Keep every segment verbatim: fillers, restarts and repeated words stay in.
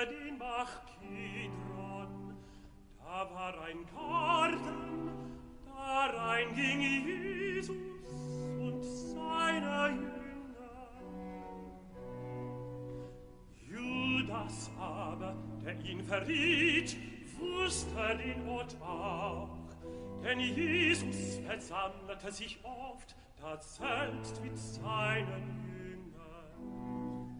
den Bach Kidron. Da war ein Garten, darein ging Jesus und seine Jünger. Judas aber, der ihn verriet, wusste den Ort auch, denn Jesus versammelte sich oft, da selbst mit seinen Jüngern.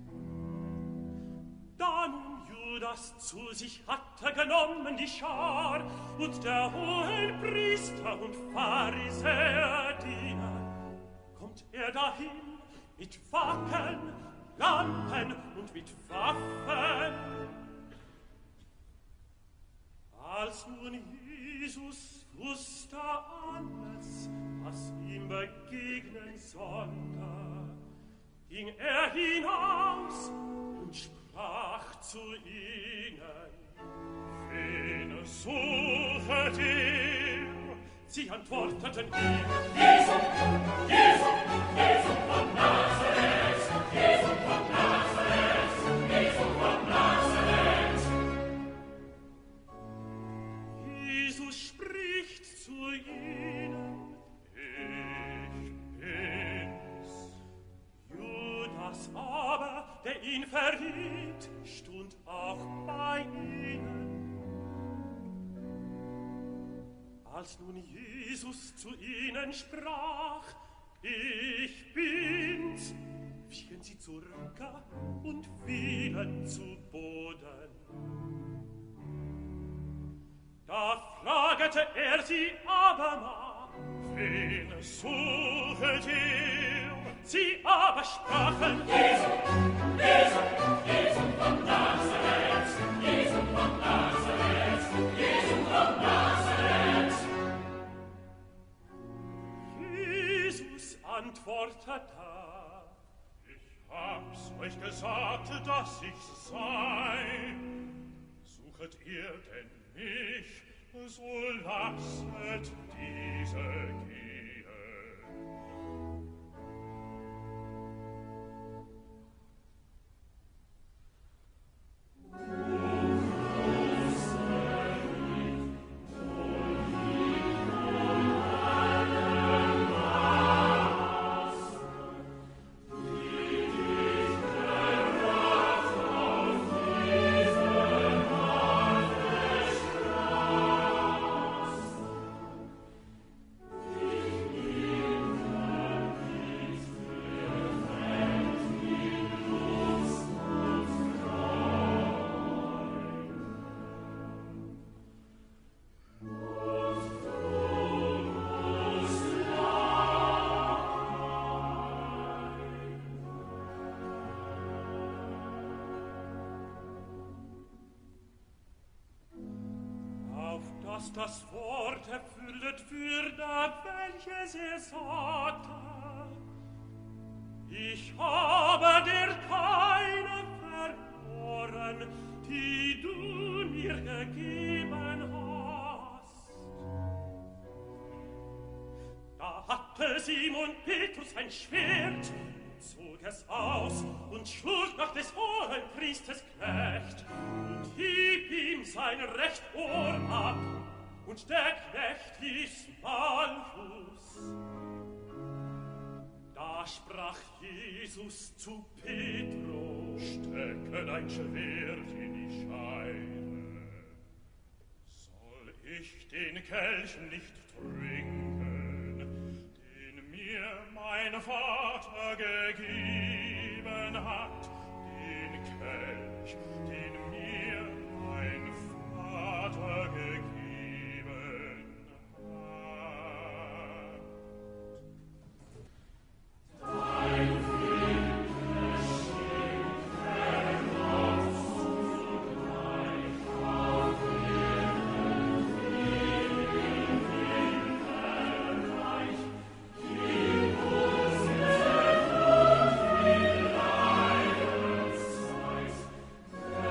Da nun Judas zu sich hatte genommen die Schar und der Hohenpriester und Pharisäer Diener, kommt er dahin mit Fackeln, Lampen und mit Waffen. Als nun Jesus wusste alles, was ihm begegnen sollte, ging er hinaus und sprach zu ihnen: Wen suchet ihr? Sie antworteten ihm: Jesus, Jesus, Jesus von Nazareth, Jesus von Nazareth, Jesus von Nazareth. Jesus spricht zu ihnen: Ich bin's. Judas aber, der ihn verriet, stund auch bei ihnen. Als nun Jesus zu ihnen sprach: Ich bin's, wichen sie zurück und fielen zu Boden. Da fragete er sie abermal: Wen suchet ihr? Sie aber sprachen: Jesu, Jesu, Jesu von Nazareth, Jesu von Nazareth, Jesu von Nazareth. Jesus antwortete: Ich hab's euch gesagt, dass ich sei. Suchet ihr denn mich, so lasset diese gehen. Dass das Wort erfüllet würde, welches er sagte: Ich habe dir keine verloren, die du mir gegeben hast. Da hatte Simon Petrus ein Schwert, zog es aus und schlug nach des Hohenpriesters Knecht und hieb ihm sein recht Ohr ab. Und der Knecht hieß Malchus. Da sprach Jesus zu Petrus: Stecke dein Schwert in die Scheide. Soll ich den Kelch nicht trinken, den mir mein Vater gegeben hat? Den Kelch, den mir mein Vater gegeben hat. Thank you.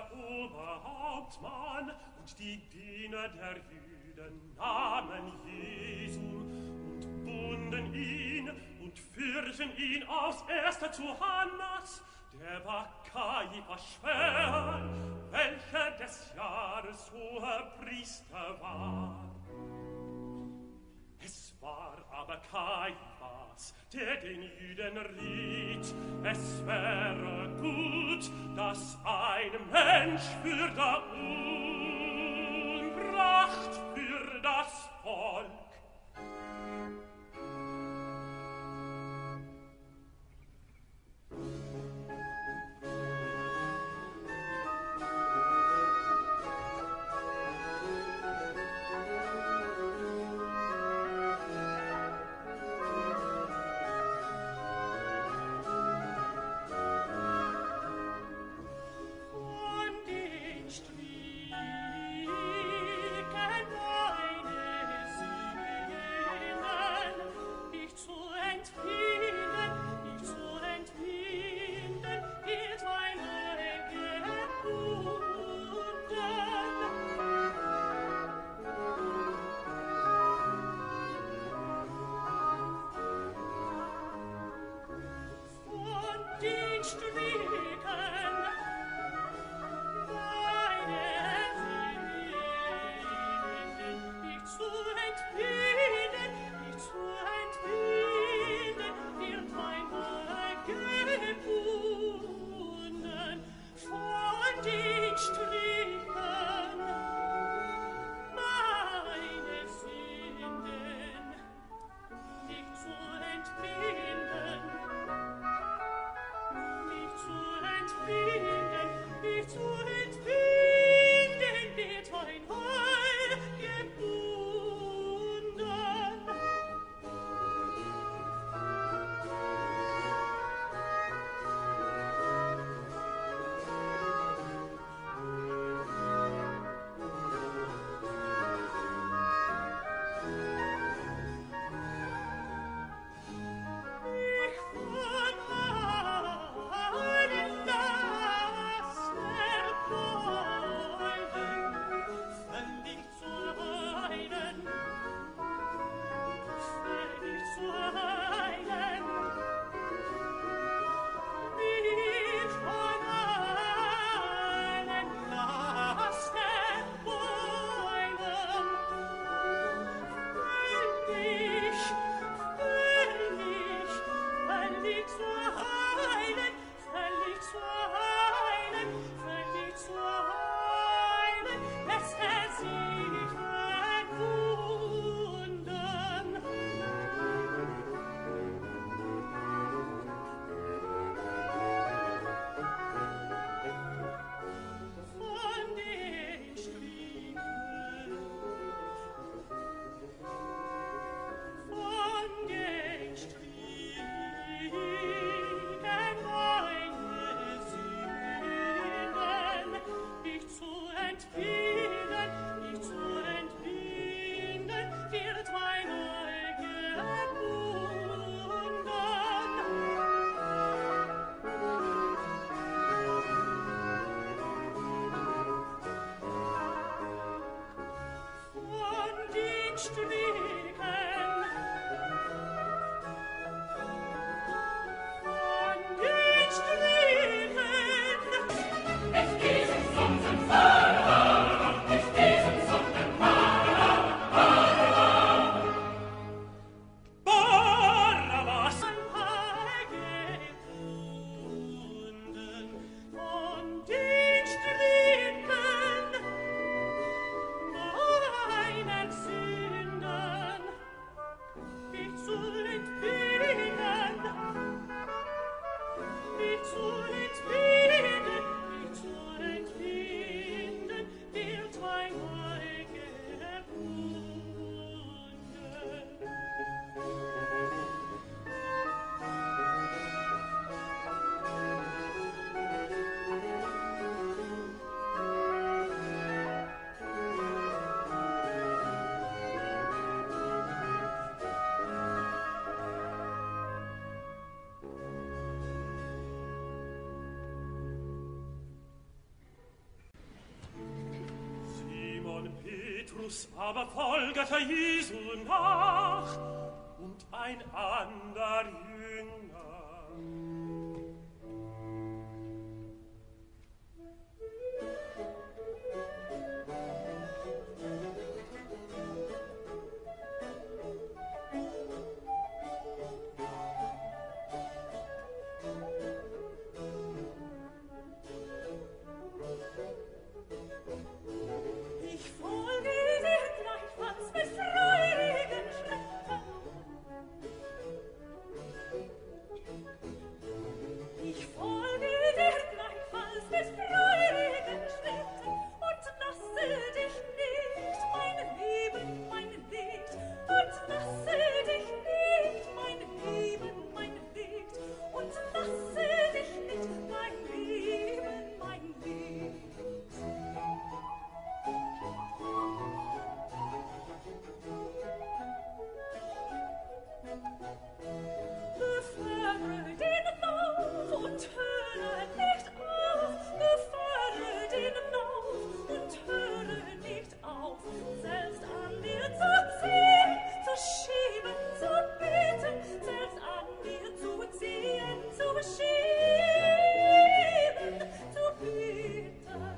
der Oberhauptmann und die Diener der Juden nahmen Jesu und bunden ihn und führten ihn aufs Erste zu Hannas, der war Kaiphas Schwäher, welcher des Jahres hoher Priester war. Es war aber Kaiphas, der den Juden riet, es wäre gut, dass ein Mensch für der Unbracht für das Volk Sünden Petrus aber folgete Jesu nach und ein ander Jünger. Ich folge dir gleichfalls mit freudigen Schritten. Ich folge dir gleichfalls mit freudigen Schritten und lasse dich nicht, mein Leben, mein Licht, und lasse dich nicht, mein Leben, mein Licht, und lasse dich nicht, mein Leben, mein Licht. Befördere den Lauf und höre nicht auf. Befördere den Lauf und höre nicht auf. Selbst an dir zu ziehen, zu schieben, zu beten. Selbst an dir zu ziehen, zu schieben, zu beten.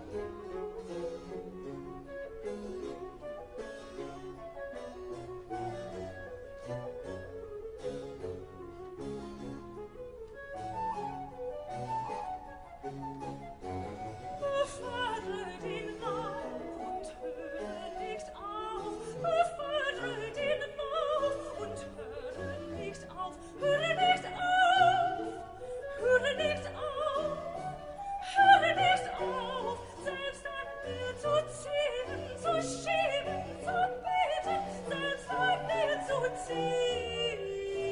Befördere den Lauf und höre nicht auf. Befördere den Lauf und höre nicht auf. Höre nicht auf. Höre nicht auf. Höre nicht auf. Selbst an dir zu ziehen, zu schieben, zu beten. Selbst an dir zu ziehen,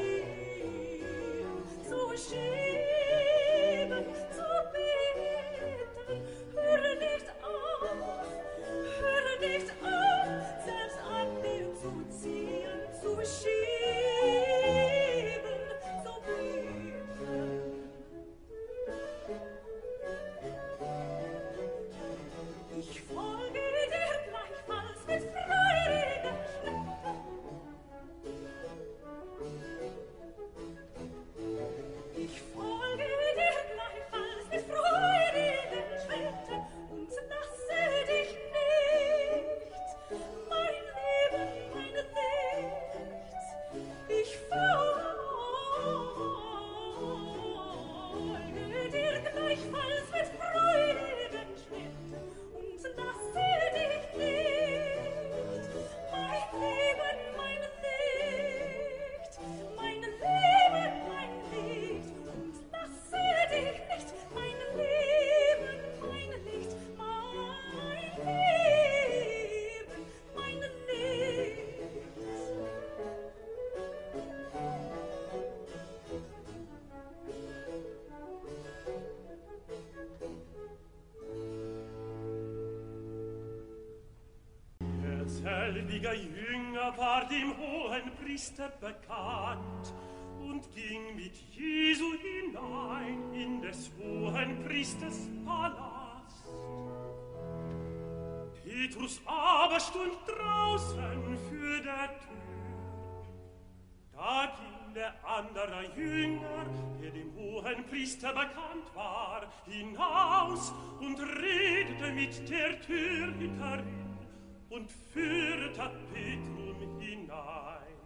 zu schieben, zu beten. Höre nicht auf, höre nicht auf, selbst an dir zu ziehen, zu schieben, zu beten. Ich folge dir gleichfalls mit freudigen Schritten. Ich folge dir gleichfalls mit freudigen Schritten und lasse dich nicht, mein Leben, mein Licht. Ich folge dir gleichfalls mit freudigen Schritten und lasse dich nicht, mein Leben, mein Licht. Mein Leben, mein Licht, und lasse dich nicht, mein Leben, mein Licht, mein Leben, mein Licht. Der selbige Jünger war dem Hohenpriester bekannt und ging mit Jesu hinein in des Hohenpriesters Palast. Petrus aber stund draußen für der Tür. Da ging der andere Jünger, der dem Hohenpriester bekannt war, hinaus und redete mit der Türhüterin und führte Petrum hinein.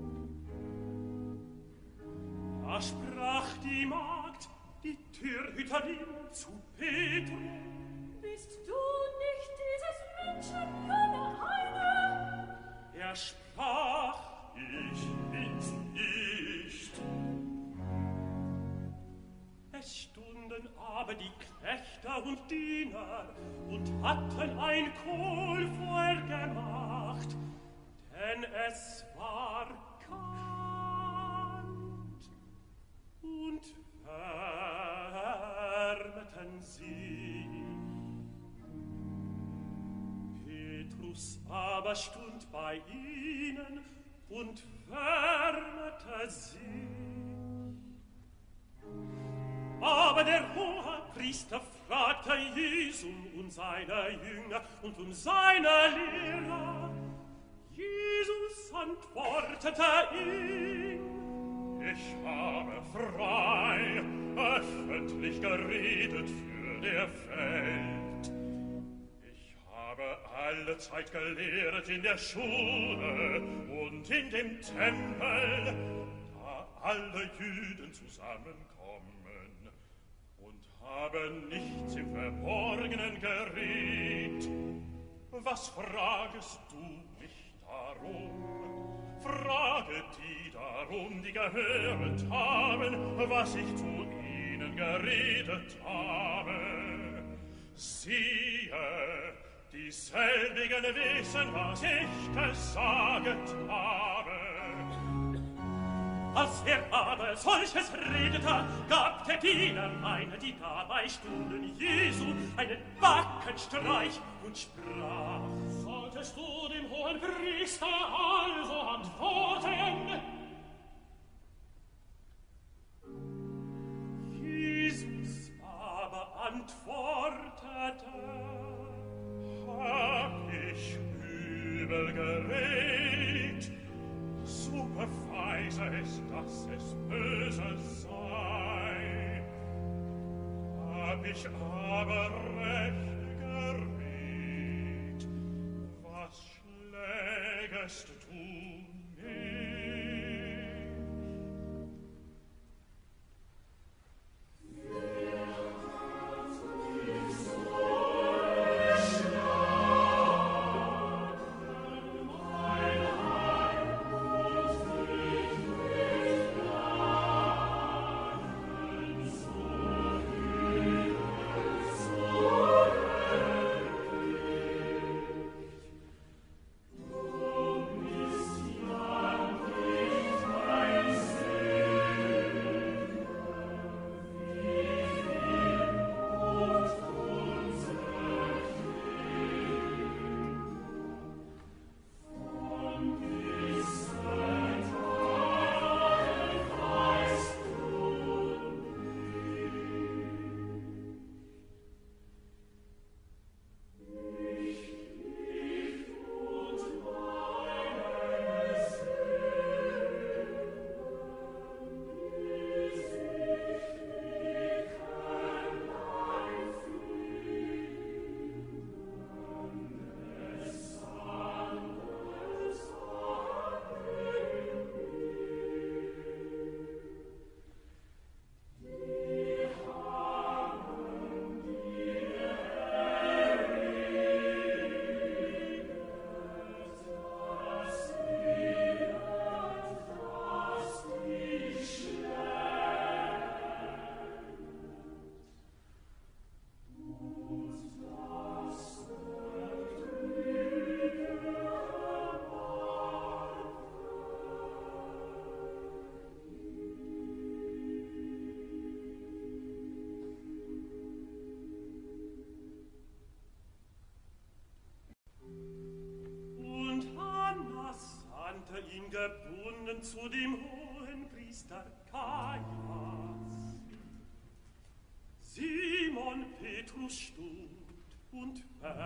Da sprach die Magd, die Türhüterin, zu Petrum: Bist du nicht dieses Menschen Jünger einer? Er sprach: Ich bin's nicht. Es stunden aber die Knechte und Diener und hatten ein Kohlfeuer gemacht, denn es war kalt, und wärmeten sie. Petrus aber stund bei ihnen und wärmete sie. Aber der Hohenpriester fragte Jesum und seine Jünger und um seine Lehrer: erwartete ihn. Ich habe frei, öffentlich geredet für der Welt. Ich habe alle Zeit gelehrt in der Schule und in dem Tempel, da alle Juden zusammenkommen, und habe nichts im Verborgenen geredet. Was fragest du mich darum? Frage die darum, die gehört haben, was ich zu ihnen geredet habe. Siehe, dieselbigen wissen, was ich gesagt habe. Als er aber solches redete, gab der Diener eine, die dabei stunden, Jesu einen Backenstreich und sprach: Solltest du dem hohen Priester also antworten? Jesus aber antwortete: Hab ich übel geredet? So beweise es, dass es böse sei. Hab ich aber recht geredet, was schlägest du mich? Gebunden zu dem hohen Priester Kaiphas. Simon Petrus stund und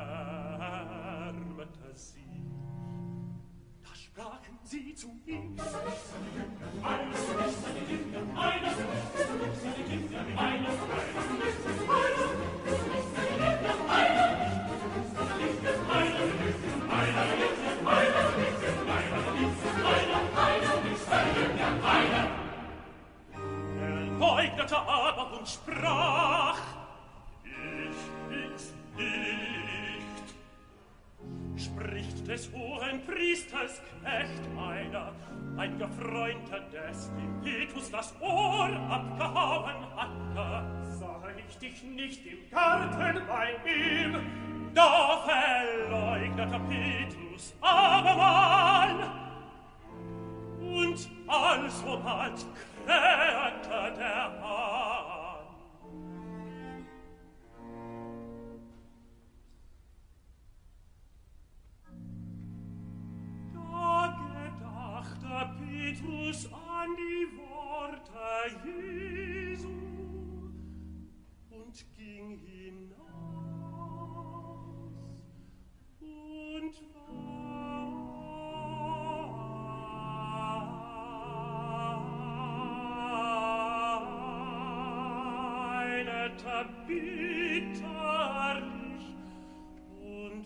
wärmete sie. Da sprachen sie zu ihm: Eines ist nicht seine Kinder, eines ist nicht seine Kinder, eines ist nicht seine Kinder, eines ist nicht seine Kinder, eines ist nicht seine Kinder, eines ist nicht seine Kinder. Er leugnete aber und sprach: Ich bin's nicht. Spricht des hohen Priesters Knecht einer, ein Gefreunter des, dem Petrus das Ohr abgehauen hatte. Sah ich dich nicht im Garten bei ihm? Da verleugnete Petrus abermal. Und alsobald krähte der Hahn. Da gedachte Petrus an die Worte Jesu und ging hinaus und war erbitterlich und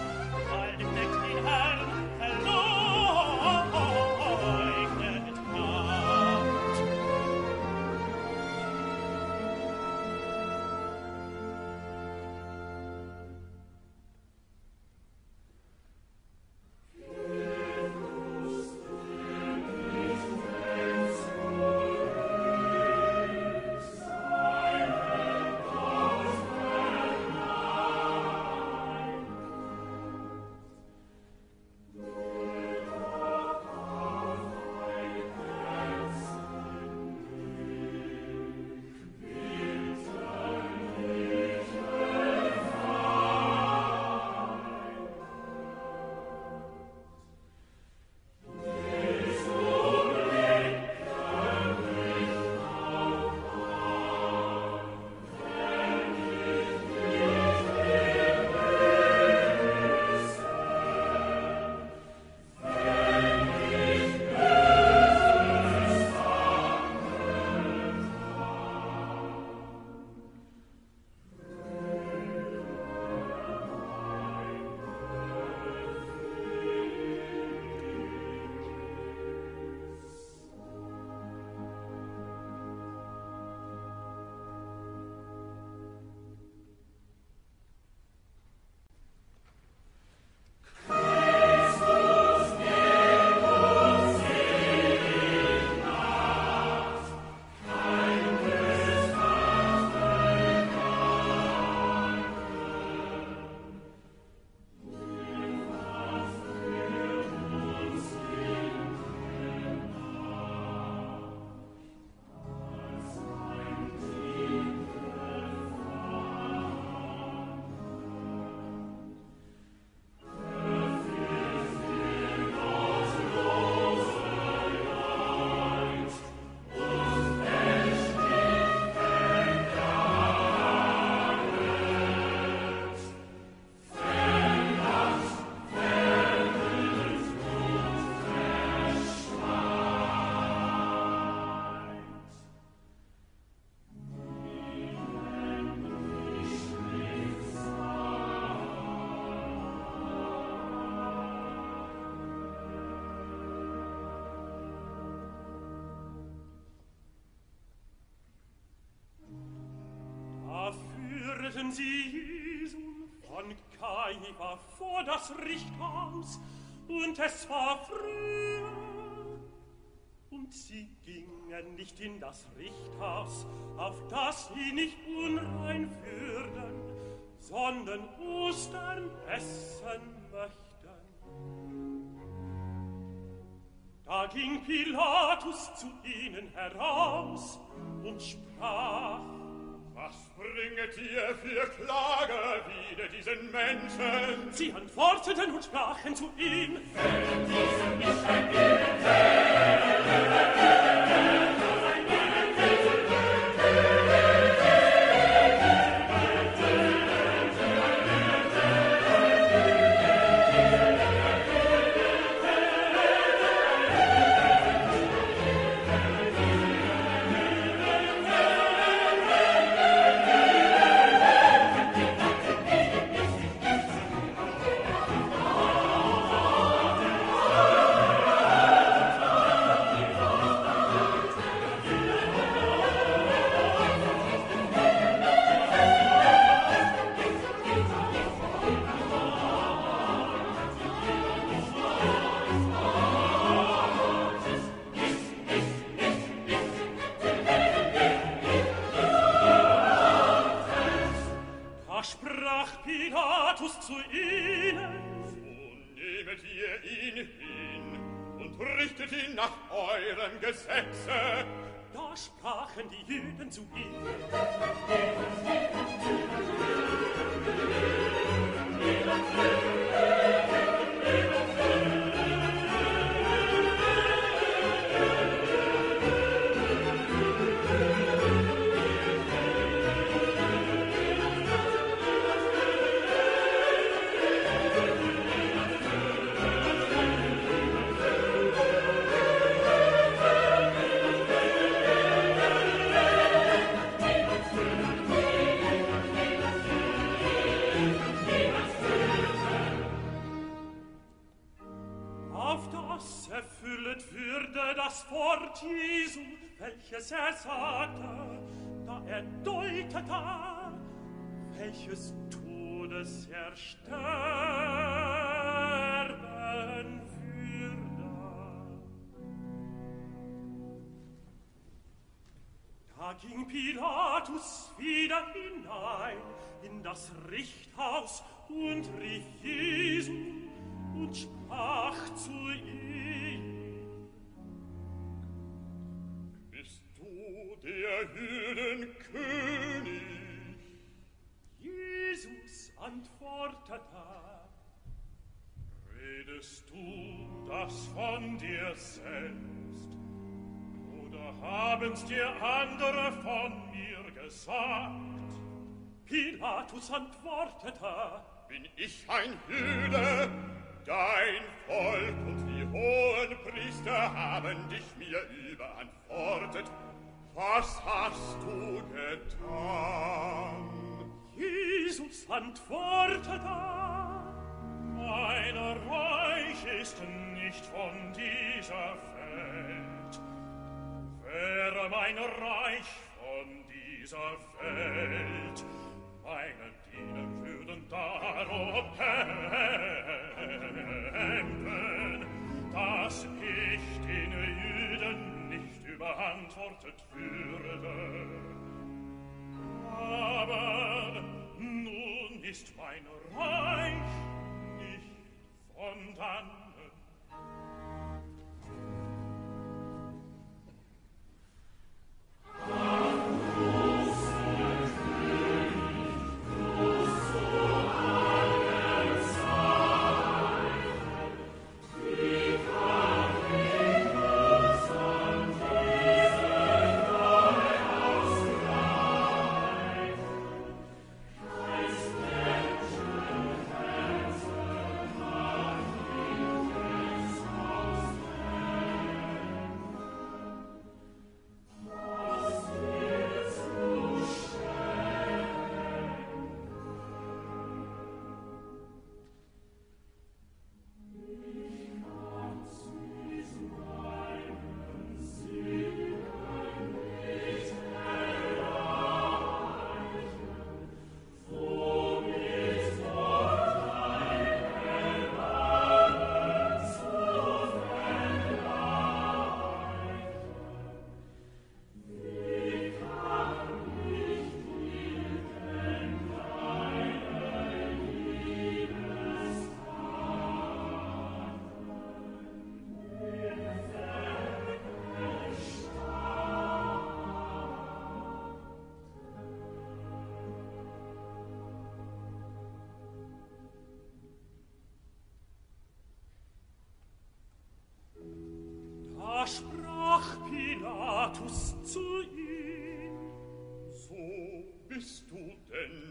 Verleugnet hat. führten sie Jesum von Kaifa vor das Richthaus, und es war früh. Und sie gingen nicht in das Richthaus, auf das sie nicht unrein würden, sondern Ostern essen möchten. Da ging Pilatus zu ihnen heraus und sprach: Was bringet ihr für Klage wider diesen Menschen? Sie antworteten und sprachen zu ihm: Fällt diesem nicht ein Güte? zu ihnen. So nehmet ihr ihn hin und richtet ihn nach eurem Gesetze. Da sprachen die Juden zu ihm: erfüllet würde das Wort Jesu, welches er sagte, da er deutete, welches Todes er sterben würde. Da ging Pilatus wieder hinein in das Richthaus und rief Jesu und sprach zu ihm: Bist du der Judenkönig? Jesus antwortete: Redest du das von dir selbst? Oder haben's dir andere von mir gesagt? Pilatus antwortete: Bin ich ein Jude? Dein Volk und die hohen Priester haben dich mir überantwortet. Was hast du getan? Jesus antwortete: Mein Reich ist nicht von dieser Welt. Wäre mein Reich von dieser Welt, meine Diener würden darum kämpfen, dass ich den Juden nicht überantwortet würde. Aber nun ist mein Reich nicht von dannen.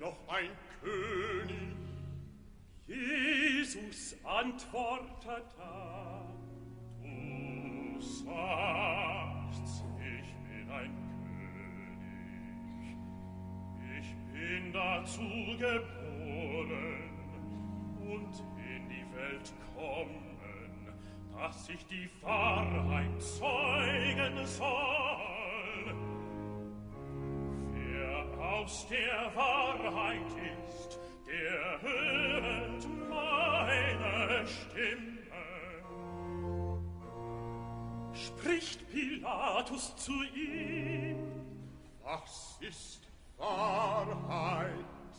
noch ein König? Jesus antwortete, du sagst, ich bin ein König. Ich bin dazu geboren und in die Welt kommen, dass ich die Wahrheit zeugen soll. Wer aus der Wahrheit ist, der hört meine Stimme. Spricht Pilatus zu ihm: Was ist Wahrheit?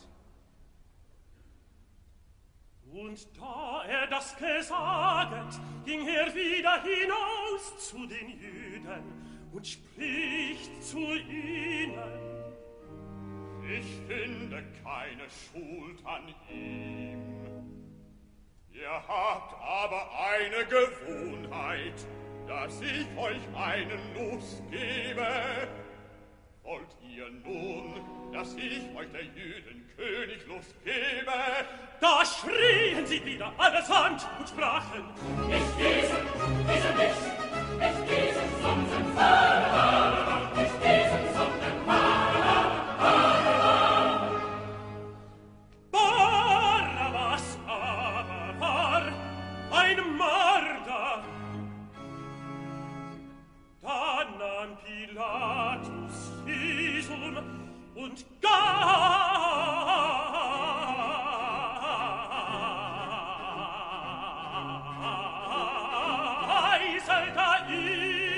Und da er das gesaget, ging er wieder hinaus zu den Jüden und spricht zu ihnen: Ich finde keine Schuld an ihm. Ihr habt aber eine Gewohnheit, dass ich euch meinen Los gebe. Wollt ihr nun, dass ich euch der Jüden König losgebe? Da schrien sie wieder allesamt und sprachen: Nicht diesen, diesen nicht, nicht diesen, sondern Vater, nicht diesen, sondern Vater, Vater. Barabbas aber war ein Mörder. Da nahm Pilatus Jesum und geißelte ihn.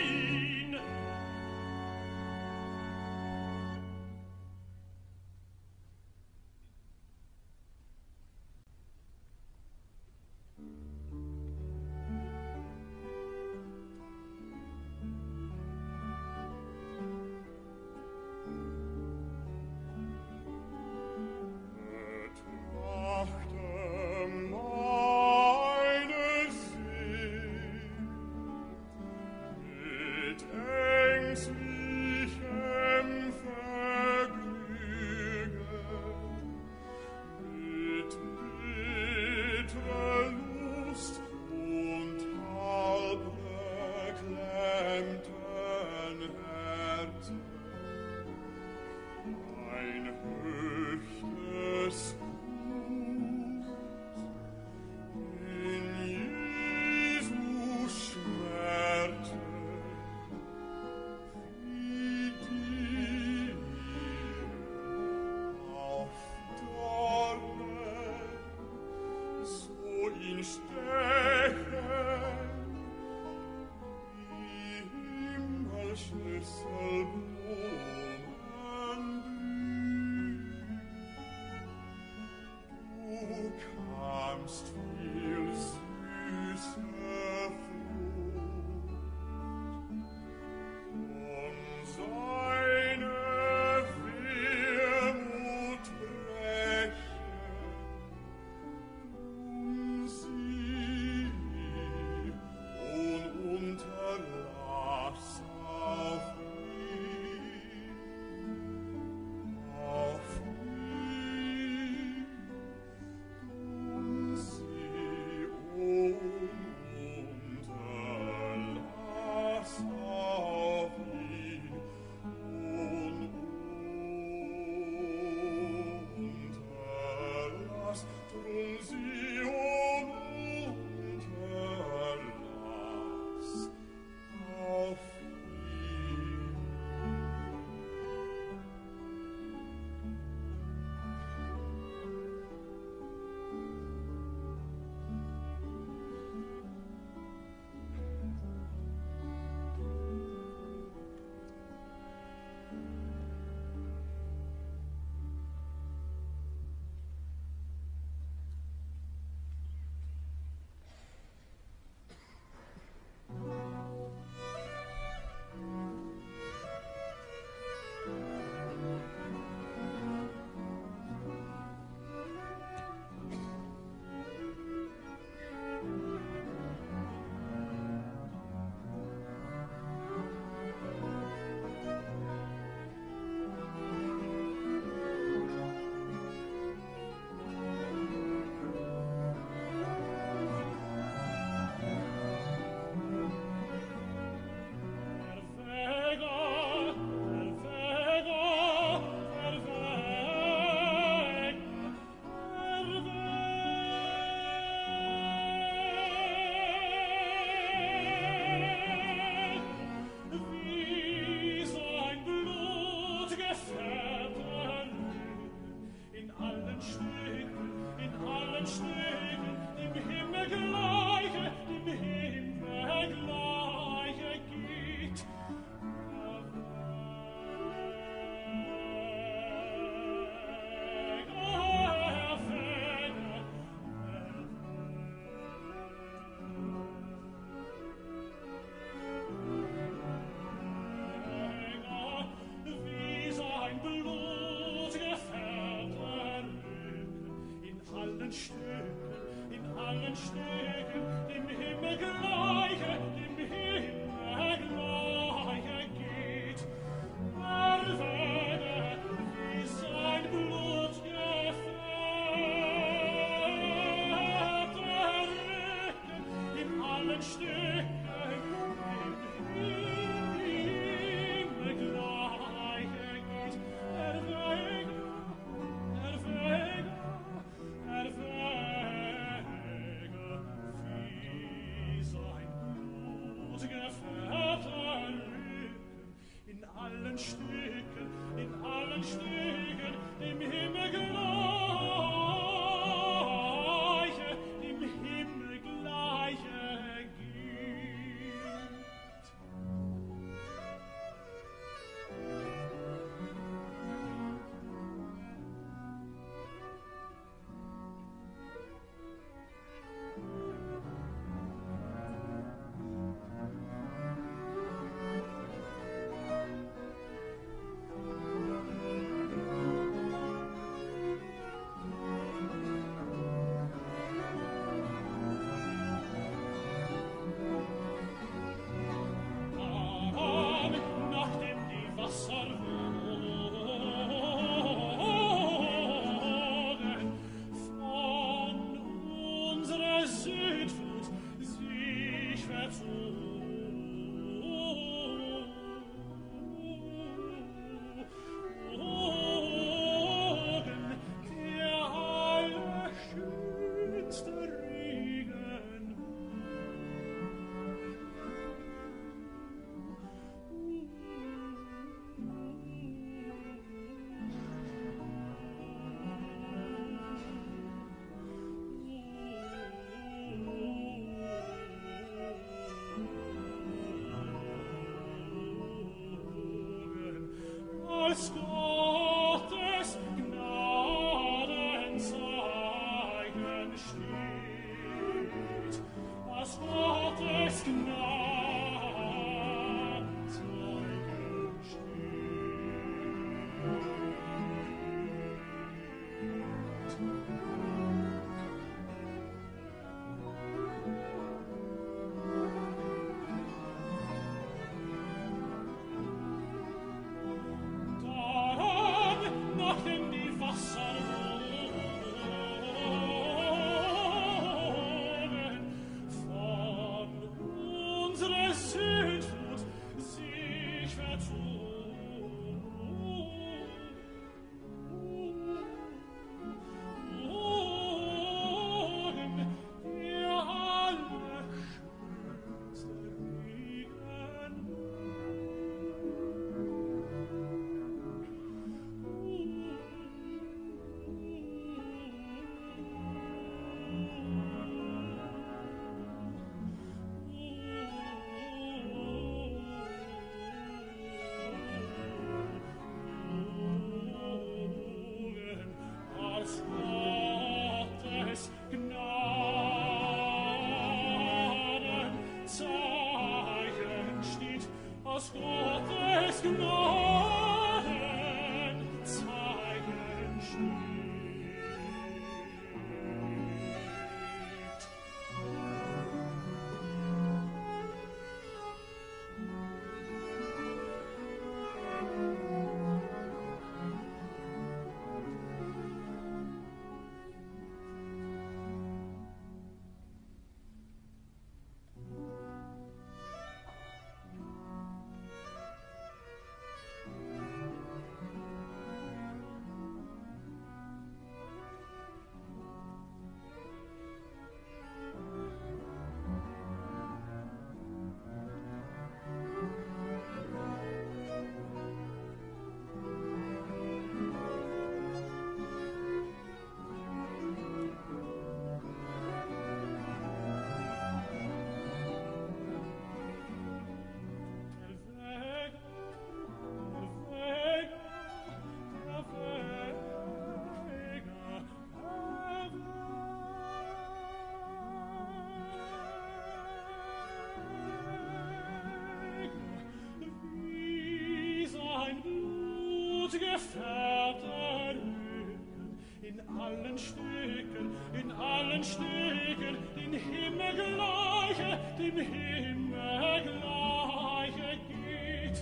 in allen Stücken, in allen Stücken, den Himmel gleiche, dem Himmel gleiche geht.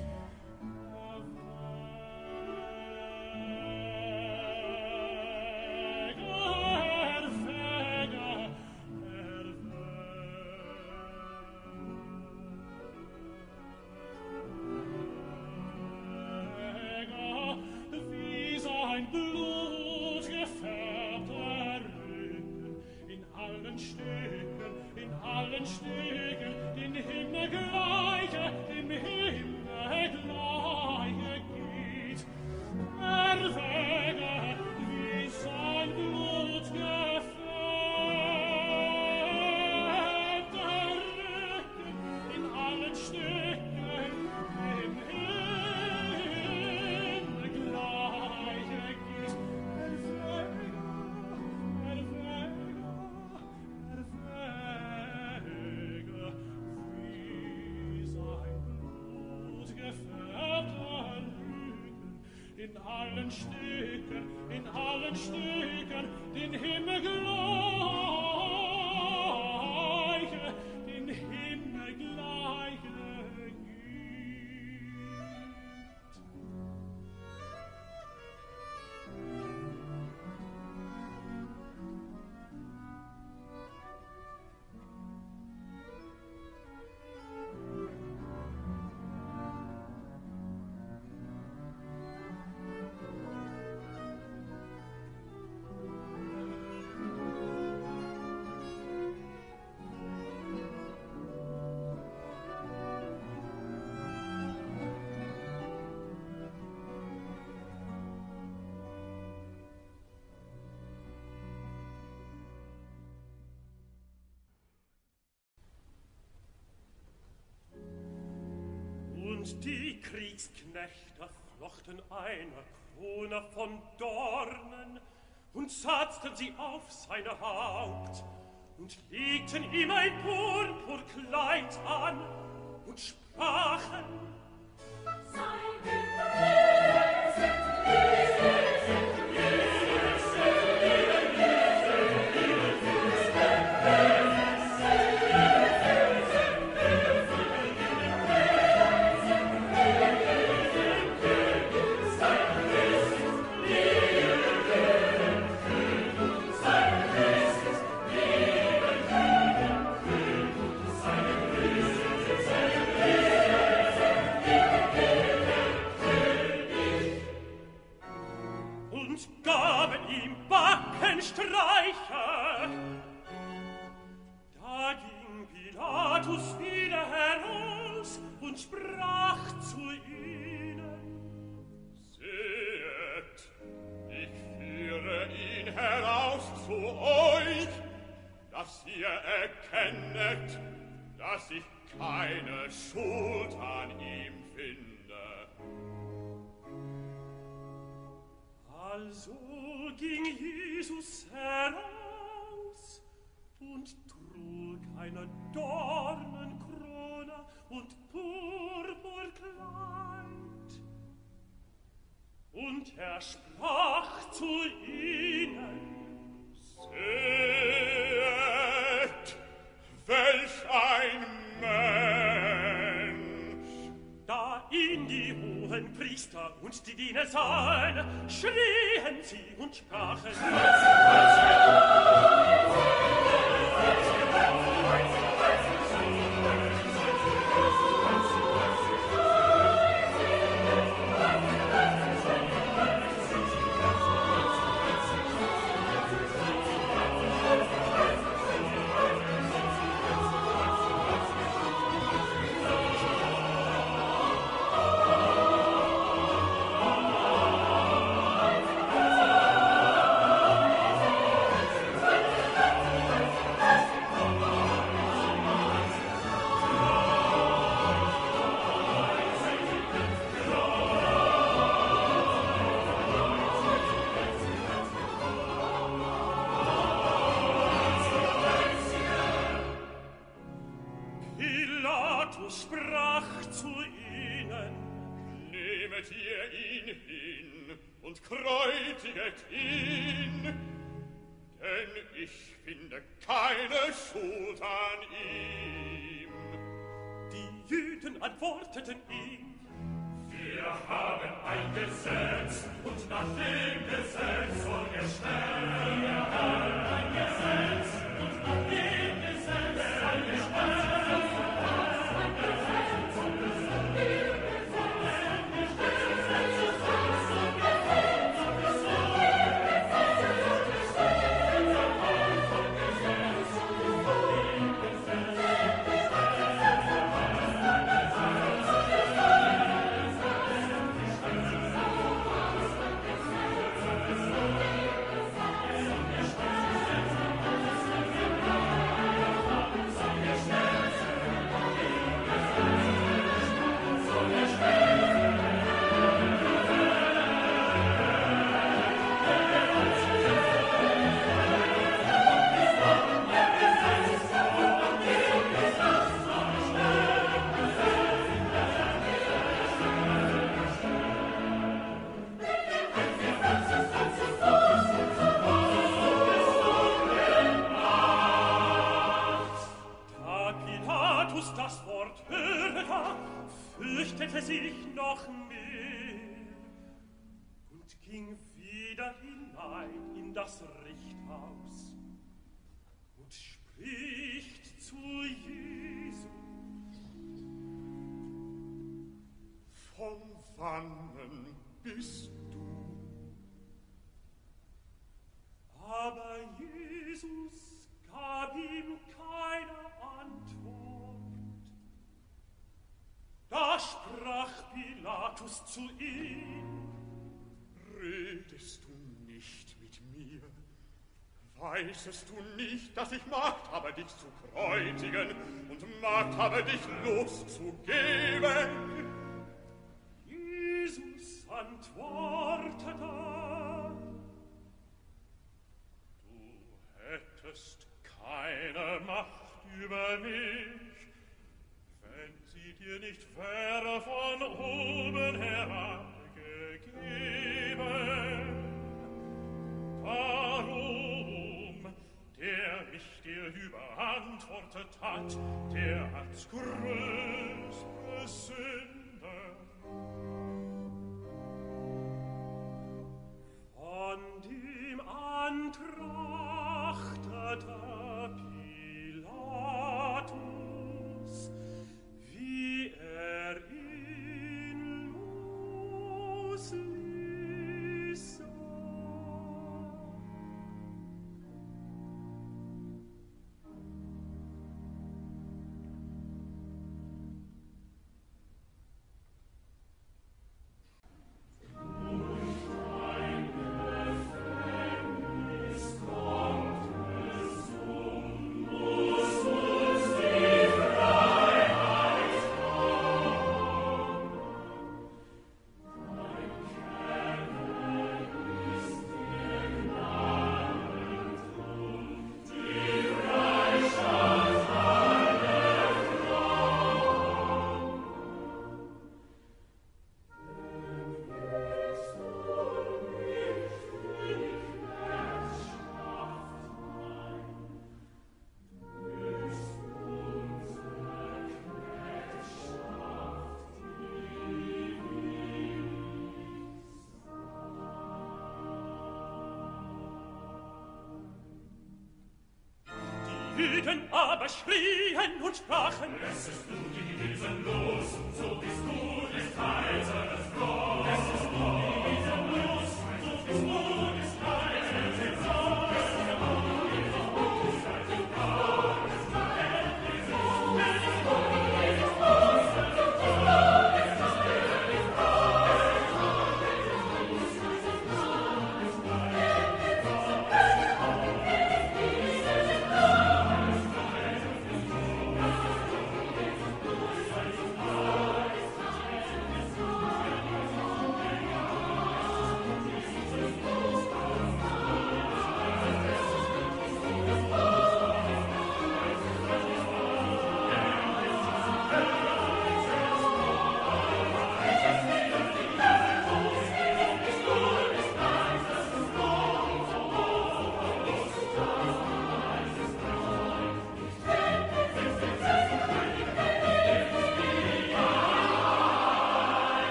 Stücken, den Himmel gleiche, dem Himmel gleiche geht. Erwäge, wie sein Blut gefärbter Rücken, in allen Stücken, dem Himmel gleiche geht. Erwäge, erwäge, in allen Stücken, in allen Stücken, den Himmel gleiche, den Himmel gleiche gibt. Und die Kriegsknechte flochten eine Krone von Dornen und satzten sie auf seine Haupt und legten ihm ein Purpurkleid an und sprachen: Sei gepriesen, Jesus, Jesus, Streiche. Da ging Pilatus wieder heraus und sprach zu ihnen: Sehet, ich führe ihn heraus zu euch, dass ihr erkennet, dass ich keine Schuld an ihm finde. Also ging Jesus heraus und trug eine Dornenkrone und Purpurkleid. Und er sprach zu ihnen: Seht, welch ein Mensch! Da ihn die hohen Priester und die Diener sahen, schrien sie und sprachen: Pilatus sprach zu ihnen: Nehmet ihr ihn hin und kreuziget ihn, ich finde keine Schuld an ihm. Die Jüden antworteten ihm: Wir haben ein Gesetz, und nach dem Gesetz soll er sterben. Wir haben ein Gesetz, und nach dem Gesetz soll er sterben. fürchtete sich noch mehr und ging wieder hinein in das Richthaus und spricht zu Jesu: Von wannen bist du? Aber Jesus gab ihm keine Antwort. Da sprach Pilatus zu ihm: Redest du nicht mit mir? Weißest du nicht, dass ich Macht habe, dich zu kreuzigen und Macht habe, dich loszugeben? Jesus antwortete: Du hättest keine Macht über mich, wenn sie dir nicht wäre von oben herab gegeben. Darum, der mich dir überantwortet hat, der hat größere Sünde. Von dem antrachtete Pilatus, wie er ihn losließe. Jüden aber schrien und sprachen: Lässest du die Wiesen los, so bist du des Kaisers Gott. Lässest du die Wiesen los, so bist du des Kaisers Gott. Lässest du die Wiesen los, so bist du des Kaisers Gott. Lässest du die Wiesen los, so bist du des Kaisers Gott.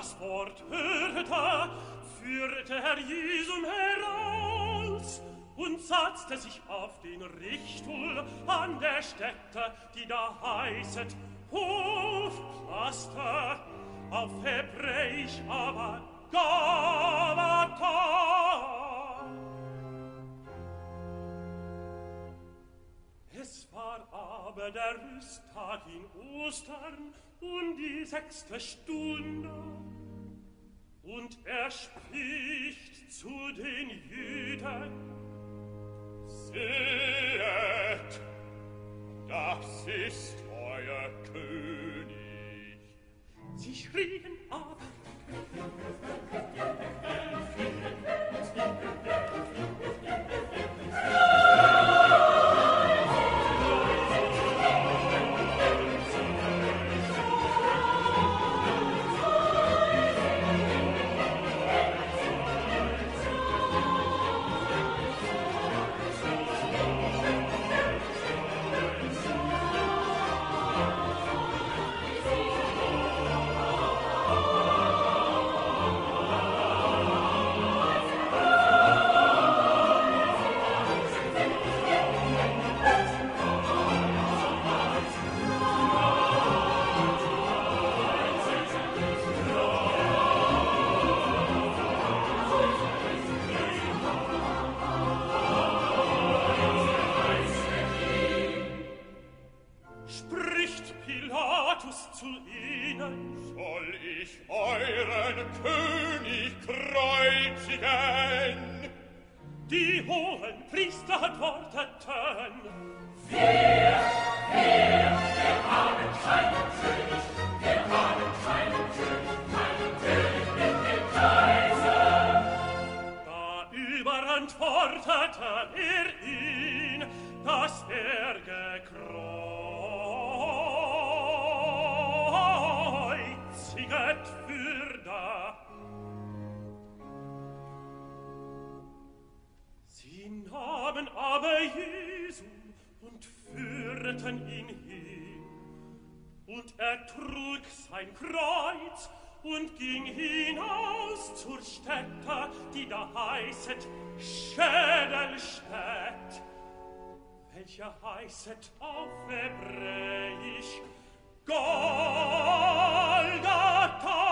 das Wort hörte, führte Herr Jesum heraus und setzte sich auf den Richtstuhl an der Stätte, die da heißet Hofpflaster, auf Hebräisch aber Gabata. Es war aber der Rüsttag in Ostern und die sechste Stunde. Und er spricht zu den Jüden: Sehet, das ist euer König. Sie schrien aber: Die hohen Priester antworteten: Wir, wir, wir haben keinen König, wir haben keinen König, keinen König mit dem Kaiser. Da überantwortete er ihn, dass er gekreuziget würde. Nahmen aber Jesu und führten ihn hin. Und er trug sein Kreuz und ging hinaus zur Stätte, die da heißet Schädelstätt, welche heißet auf Hebräisch Golgatha.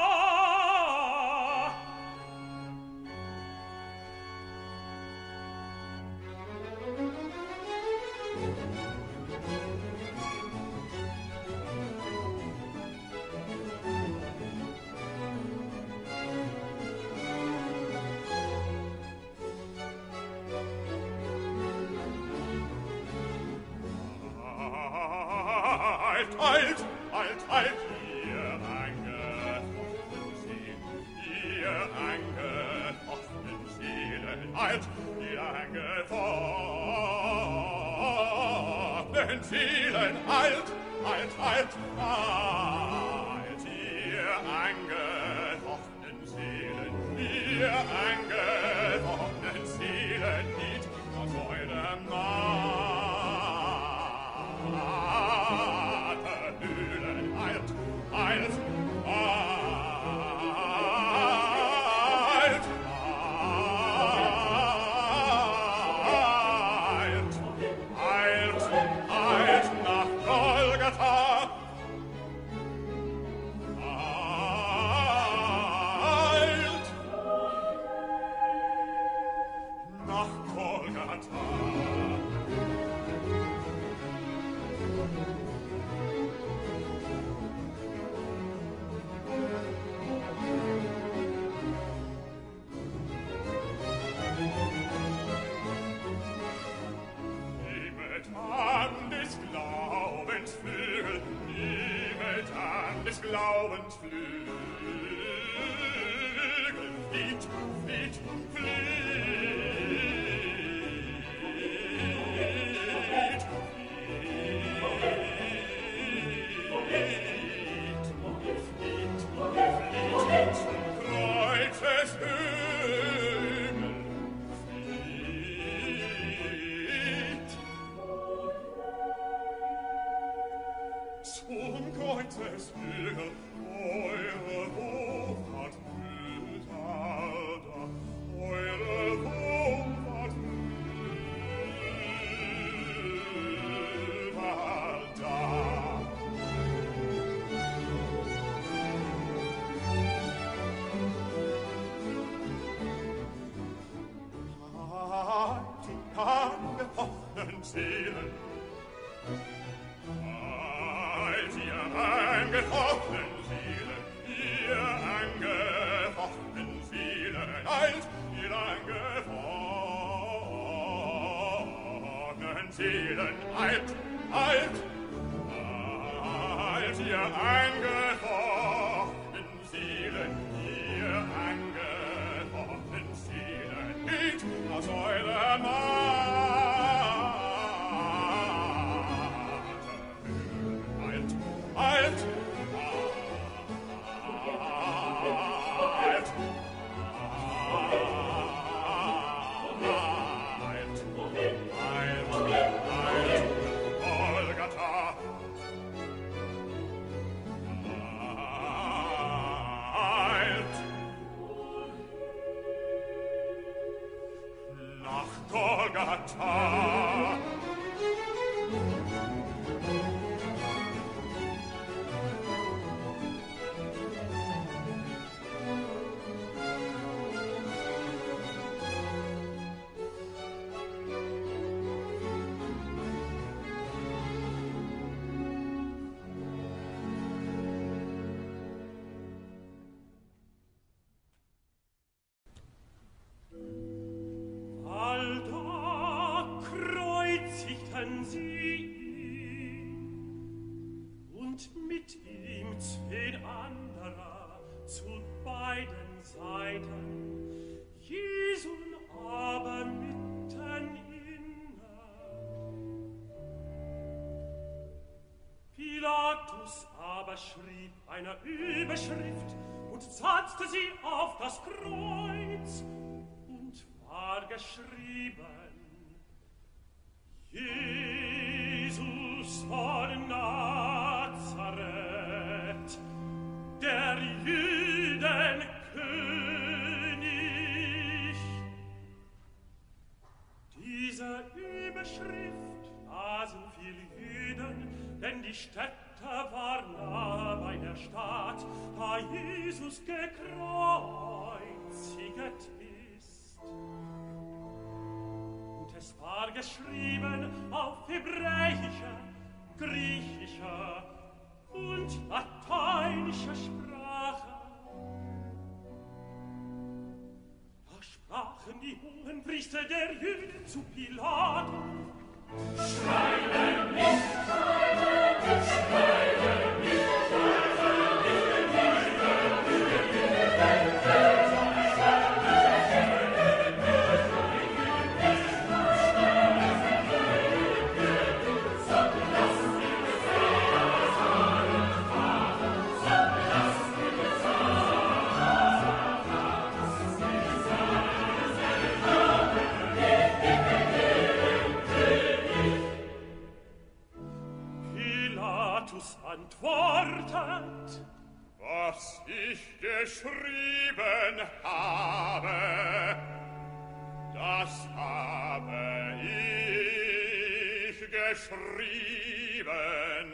Halt, halt, halt, halt, ihr angefochtenen Seelen, ihr angefochtenen Seelen, halt, ihr angefochtenen Seelen, halt, halt, halt, halt, ihr angefochtenen Seelen, ihr angefochtenen Seelen, nicht aus eurem Mann. Halt, halt, halt, halt, halt nach Golgatha. Halt nach Golgatha. Des Glaubens Flügel, flieht, flieht, flieht, flieht, flieht, flieht, zum Kreuzes Hügel, flieht, zum Kreuzes Hügel, eure Hoffart Seelen eilt, ihr angeworfenen Seelen eilt, eilt, eilt, ihr angeworfenen Seelen, ihr angeworfenen Seelen, geht aus eurer Mater, eilt, eilt, Golgatha. Schrieb eine Überschrift und setzte sie auf das Kreuz und war geschrieben: Jesus von Nazareth, der Juden König. Diese Überschrift lasen viele Juden, denn die Städte war nah bei der Stadt, da Jesus gekreuziget ist. Und es war geschrieben auf hebräischer, griechischer und lateinischer Sprache. Da sprachen die Hohenpriester der Juden zu Pilatus: Schreibe nicht, schreibe nicht, schreibe nicht, schreibe antwortet: Was ich geschrieben habe, das habe ich geschrieben.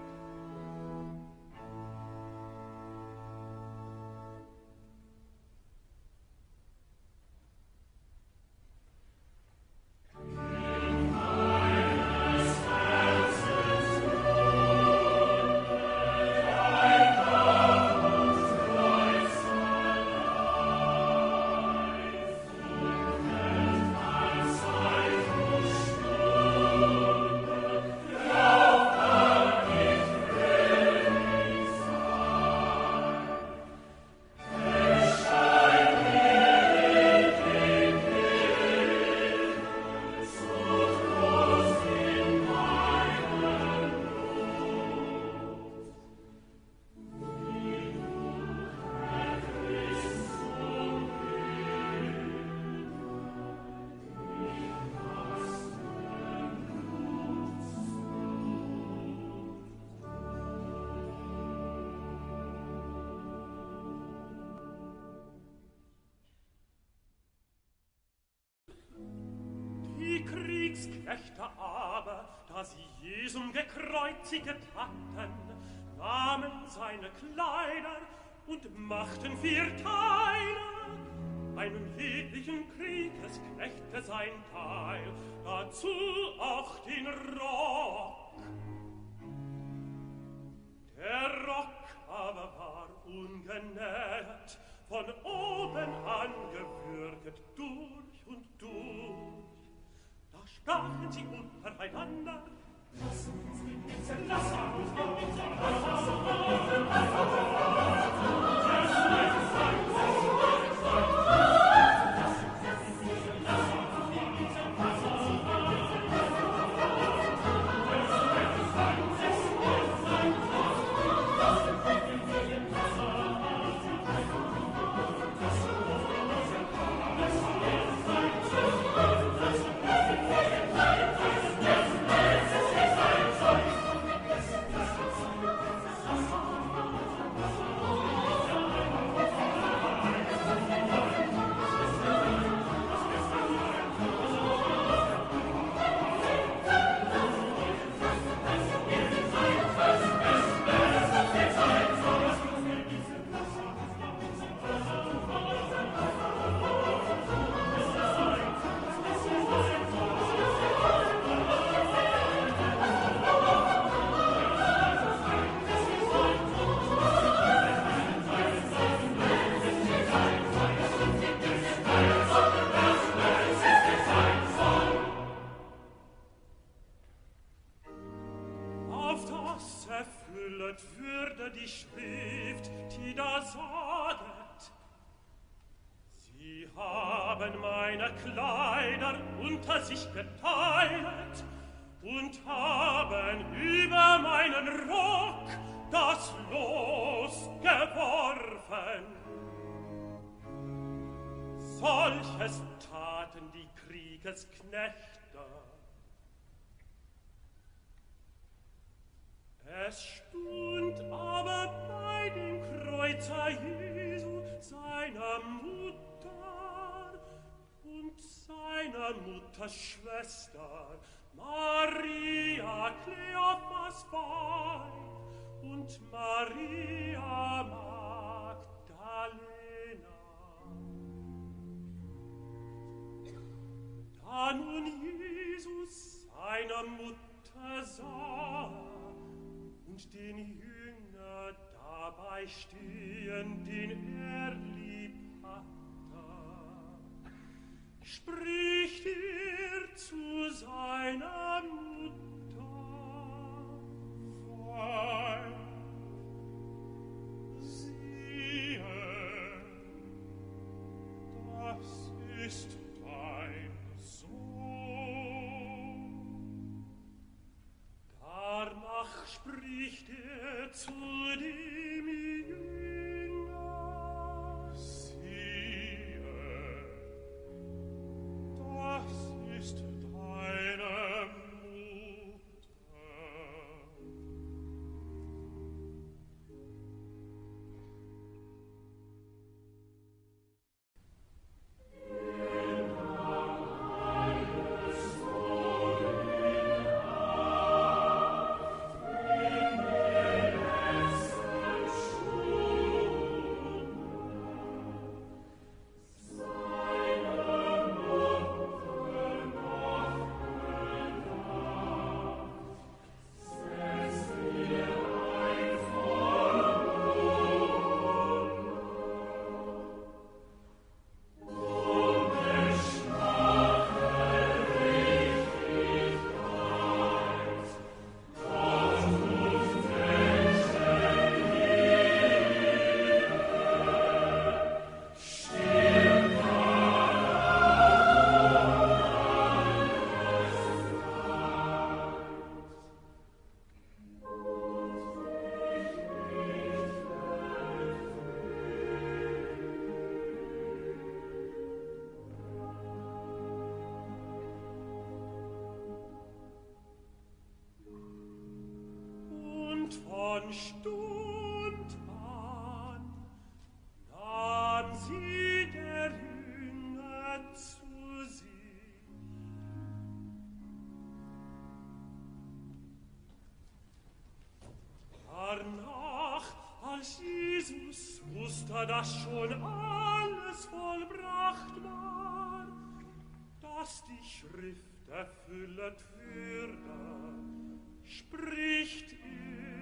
Kriegsknechte aber, da sie Jesum gekreuziget hatten, nahmen seine Kleider und machten vier Teile, einem jeglichen Kriegsknechte sein Teil, dazu auch den Rock. Der Rock aber war ungenäht, von oben angewöhnt, beieinander. Lass uns in diese, lass uns in diese, lass geteilt und haben über meinen Rock das Los geworfen. Solches taten die Kriegesknechte. Es stund aber bei dem Kreuzer Jesu seiner Mutter und seiner Mutters Schwester Maria Kleophas bei und Maria Magdalena. Da nun Jesus seiner Mutter sah und den Jünger dabei stehen, den er lieb hatte, spricht er zu seiner Mutter: Weih, siehe, das ist dein Sohn. Danach spricht er zu dem Jünger: Siehe, das ist deine Mutter. Von Stund an nahm sie der Jünger zu sich. Danach, als Jesus wusste, dass schon alles vollbracht war, dass die Schrift erfüllet würde, spricht er: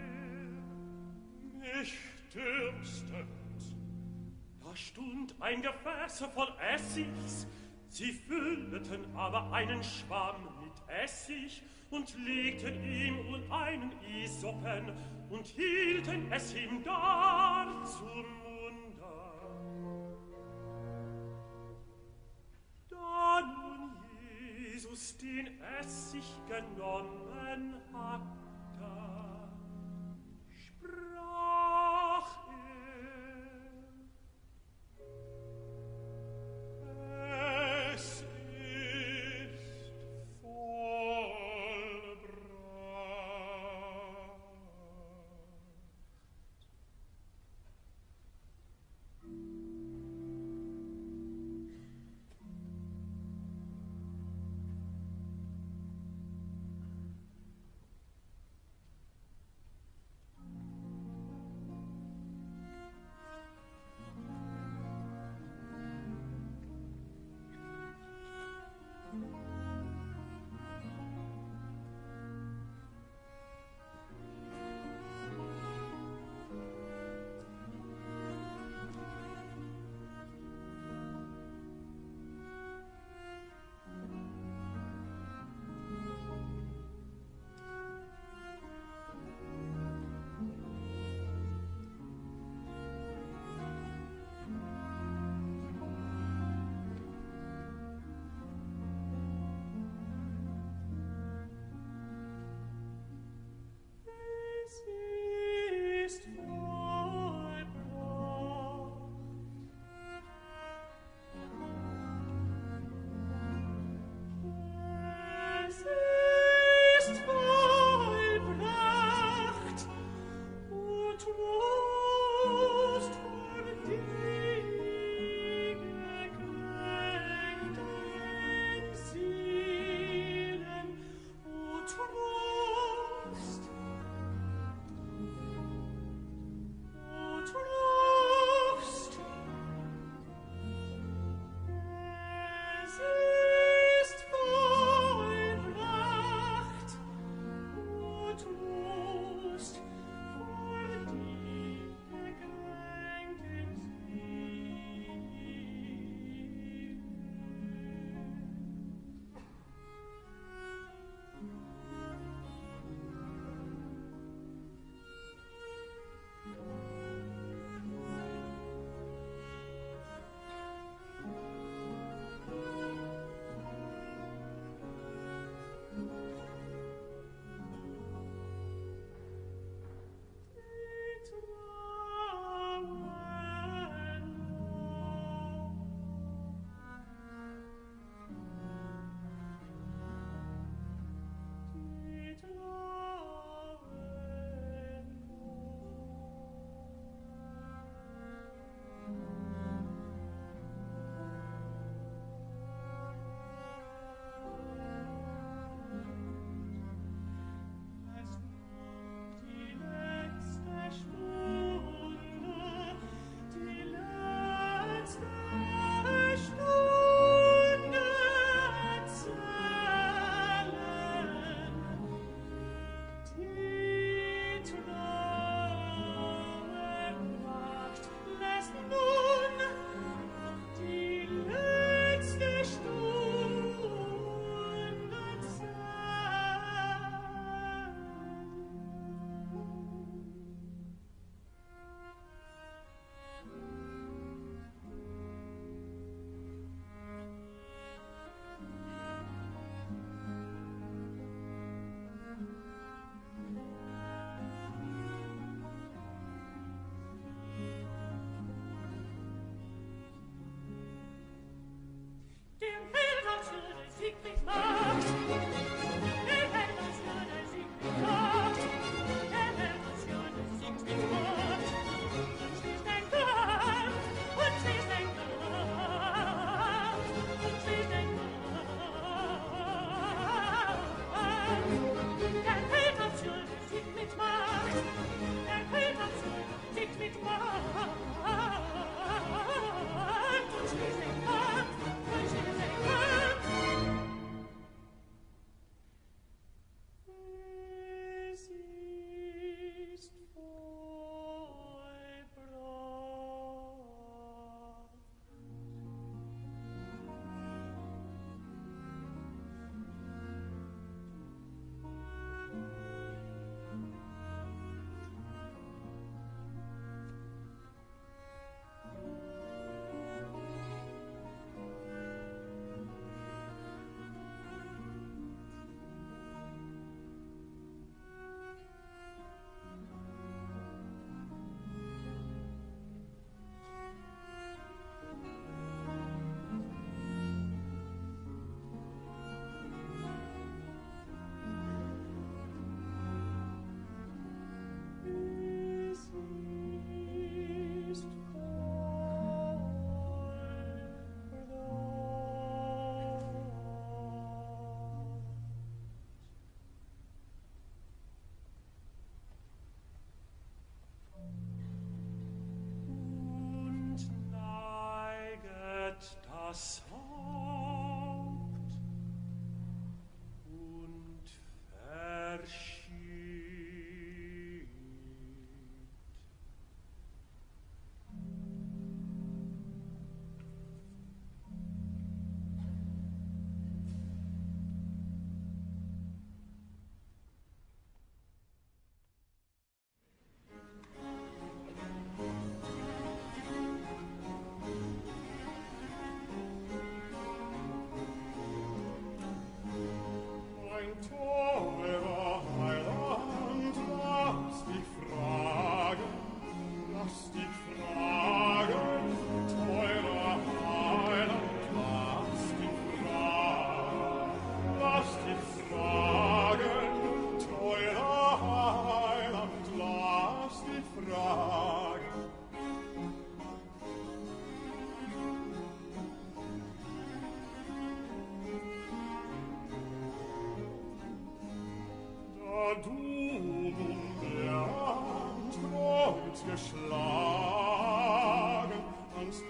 Mich dürstet. Da stund ein Gefäß voll Essigs, Sie fülleten aber einen Schwamm mit Essig und legten ihm und einen Isopen und hielten es ihm dar zum Munde. Da nun Jesus den Essig genommen hatte, sprach er: Es ist vollbracht. das Haupt und verschied. Geschlagen, ans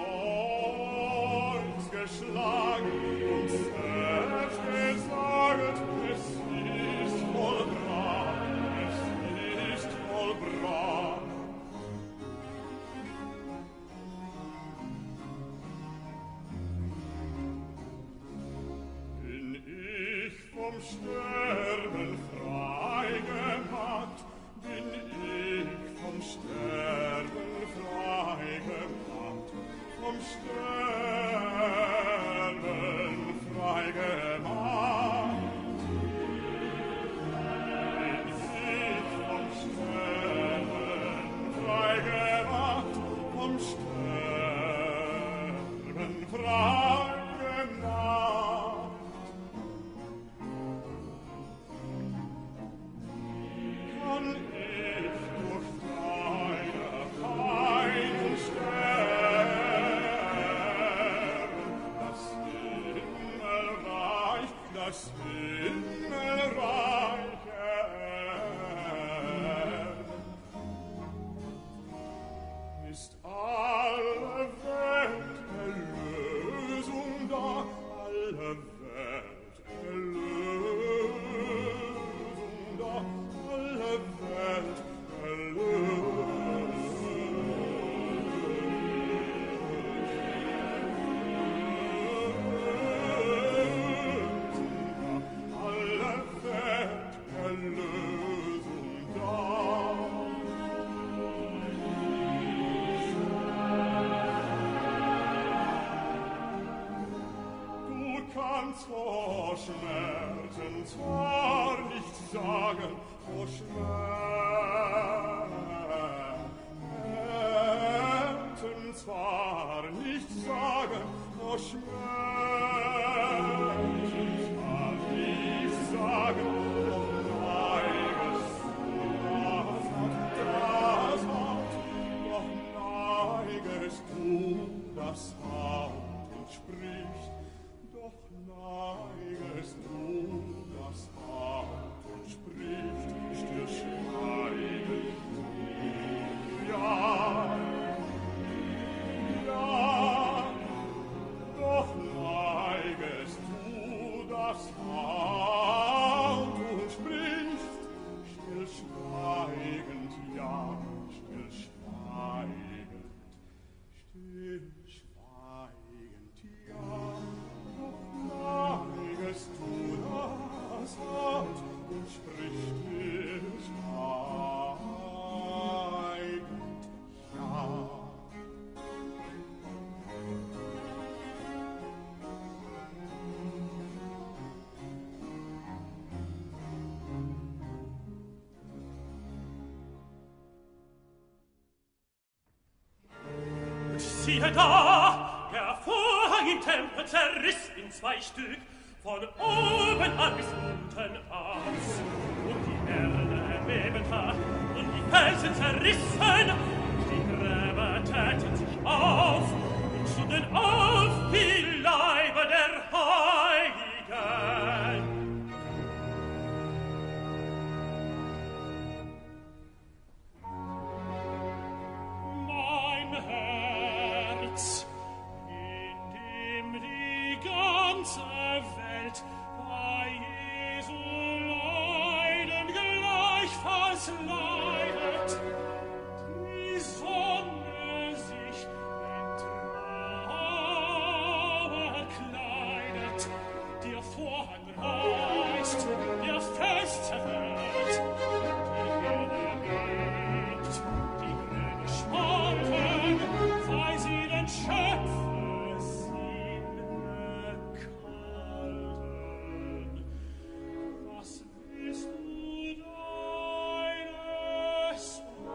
Kreuz geschlagen und selbst gesagt, es ist vollbracht, es ist vollbracht. Bin ich vom Sterben frei gemacht, bin ich vom Sterben frei gemacht, vom Sterben frei gemacht. Bin ich vom Sterben frei gemacht, vom Sterben frei gemacht. Kann ich durch deine Pein sterben, das Himmelreich, das Himmelreich erben? Ist alle Welt Erlösung da, alle Welt Erlösung da, alle Welt Erlösung, alle Welt Erlösung da. Du kannst vor Schmerzen zwar nicht sagen, vor Schmerzen zwar nicht sagen, vor Schmerzen zwar nicht sagen, doch neigest du das Haupt, doch neigest du das Haupt und sprichst, doch neigest du das Haupt und sprichst, stillschweigend. Ja, ja, doch neigest du das Haupt und sprichst, stillschweigend, ja, stillschweigend, stillschweigend, ja, doch neigest du das Haupt und sprichst stillschweigend, ja. Siehe da, der Vorhang im Tempel zerriss in zwei Stück, von oben an bis unten aus. Und die Erde erbebte, und die Felsen zerrissen, die Gräber täten sich auf, und stunden auf die Leiber der Heiligen. Mein Herz in dem ganze Welt bei Jesu Leiden gleichfalls leidet, die Sonne sich in Trauer kleidet, der Vorhang reißt, der Fest zerfällt, die Erde bebt, die Gräber schwanken, weil sie den Schöpfer Sinne kalten. Was willst du deines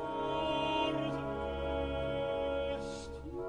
Wortes tun?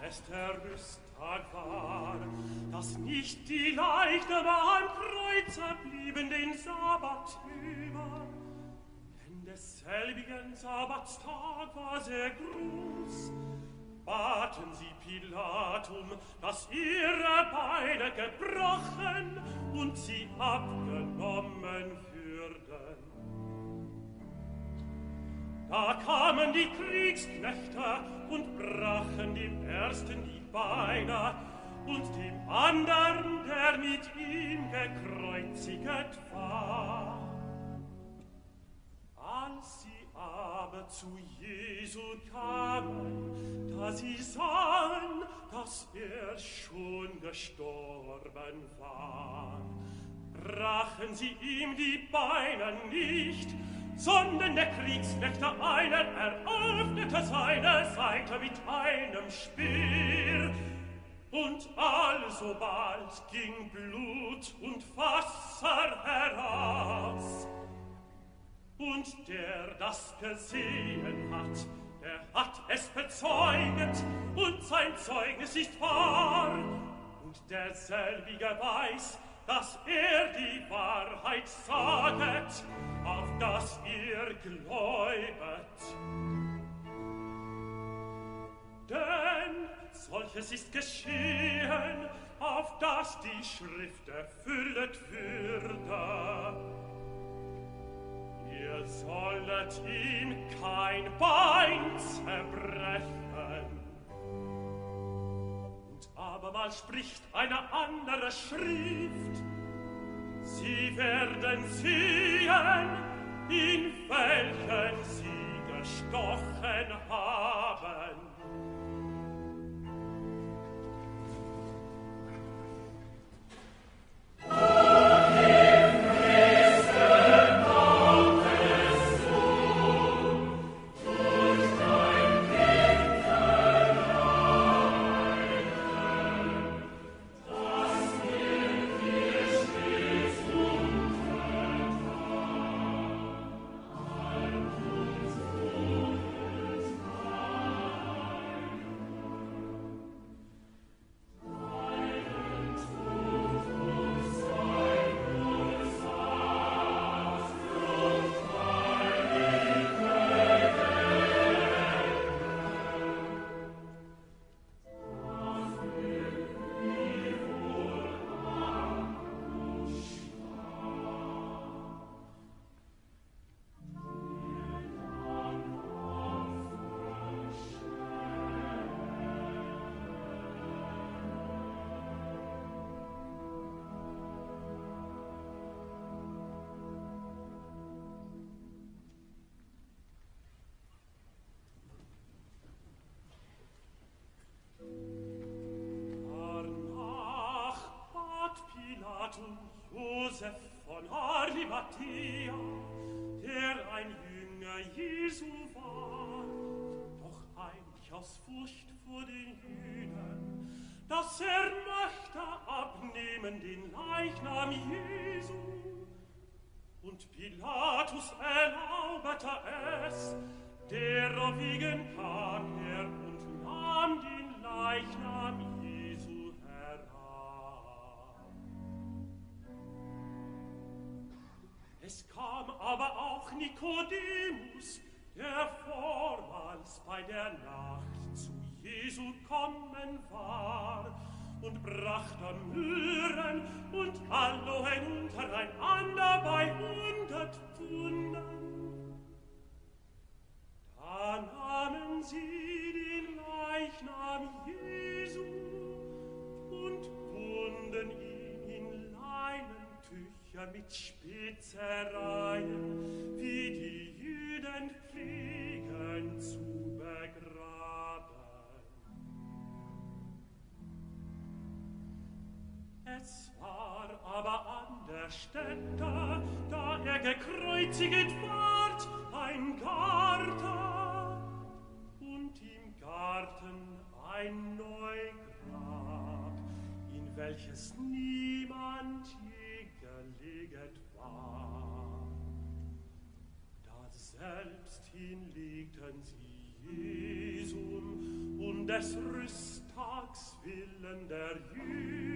es der Rüsttag war, dass nicht die Leichname am Kreuze blieben den Sabbat über, denn desselbigen Sabbatstag war sehr groß, baten sie Pilatum, dass ihre Beine gebrochen und sie abgenommen würden. Da kamen die Kriegsknechte und brachen dem ersten die Beine und dem andern, der mit ihm gekreuziget war. Als sie aber zu Jesu kamen, da sie sahen, dass er schon gestorben war, brachen sie ihm die Beine nicht, sondern der Kriegsknechte einer eröffnete seine Seite mit einem Speer, und alsobald ging Blut und Wasser heraus. Und der das gesehen hat, der hat es bezeuget, und sein Zeugnis ist wahr, und derselbige weiß, dass er die Wahrheit saget, auf das ihr gläubet. Denn solches ist geschehen, auf das die Schrift erfüllet würde. Ihr sollet ihm kein Bein zerbrechen. Und abermal spricht eine andere Schrift: Sie werden sehen, in welchen sie gestochen haben. Josef von Arimathea, der ein Jünger Jesu war, doch eigentlich aus Furcht vor den Jüdern, dass er möchte abnehmen den Leichnam Jesu. Und Pilatus erlaubete es, derowegen kam er und nahm den Leichnam Jesu heran. Es kam aber auch Nikodemus, der vormals bei der Nacht zu Jesu kommen war, und brachte Myrrhen und Aloe untereinander bei hundert Pfunden. Da nahmen sie den Leichnam Jesu und bunden ihn in Leinentücher mit Spezereien, wie die Jüden pflegen zu begraben. Es war aber an der Stätte, da er gekreuziget ward, ein Garten, und im Garten ein Neugrab, in welches niemand je geleget war. Da selbst hinlegten sie Jesum und des Rüsttags Tagswillen der Jünger